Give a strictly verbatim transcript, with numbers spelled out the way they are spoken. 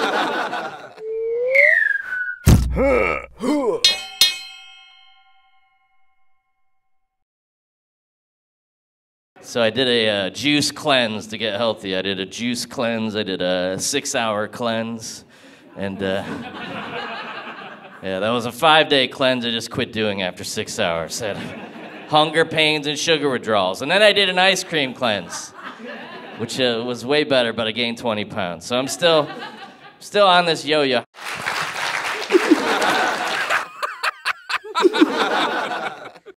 So I did a uh, juice cleanse to get healthy. I did a juice cleanse. I did a six-hour cleanse. And, uh, yeah, that was a five-day cleanse I just quit doing after six hours. Had hunger pains and sugar withdrawals. And then I did an ice cream cleanse, which uh, was way better, but I gained twenty pounds. So I'm still, still on this yo-yo.